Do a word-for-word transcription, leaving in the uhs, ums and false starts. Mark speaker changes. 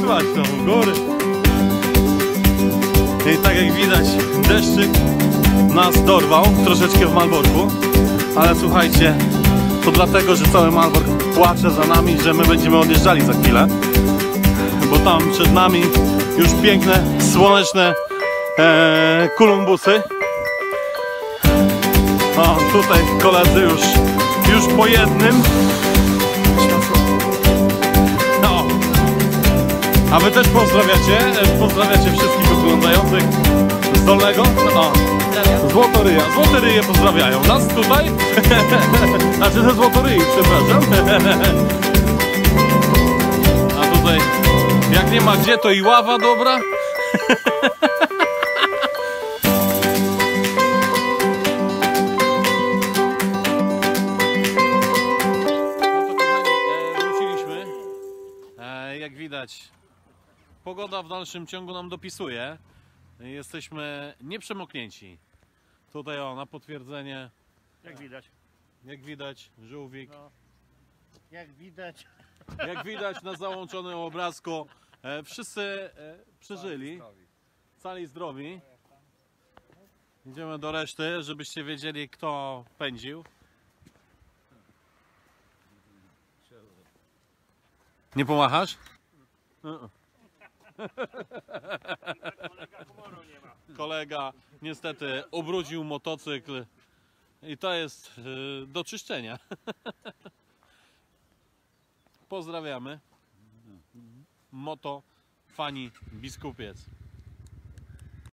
Speaker 1: słychać to u góry. I tak jak widać, deszczyk nas dorwał troszeczkę w Malborku, ale słuchajcie, to dlatego, że cały Malbork płacze za nami, że my będziemy odjeżdżali za chwilę, bo tam przed nami już piękne, słoneczne e, Kolumbusy. O, tutaj koledzy już, już po jednym. No. A wy też pozdrawiacie, pozdrawiacie wszystkich oglądających z Dolnego? O, Złotoryja. Złotoryje pozdrawiają nas tutaj. Znaczy ze Złotoryi, przepraszam. A tutaj, jak nie ma gdzie, to i ława dobra. Jak widać, pogoda w dalszym ciągu nam dopisuje. Jesteśmy nieprzemoknięci. Tutaj o, na potwierdzenie.
Speaker 2: Jak widać.
Speaker 1: Jak widać, żółwik.
Speaker 2: No. Jak widać.
Speaker 1: Jak widać na załączonym obrazku, e, wszyscy e, przeżyli. Cali zdrowi. Idziemy do reszty, żebyście wiedzieli, kto pędził. Nie pomachasz? Kolega niestety ubrudził motocykl i to jest yy, do czyszczenia. Pozdrawiamy. Moto Fani Biskupiec.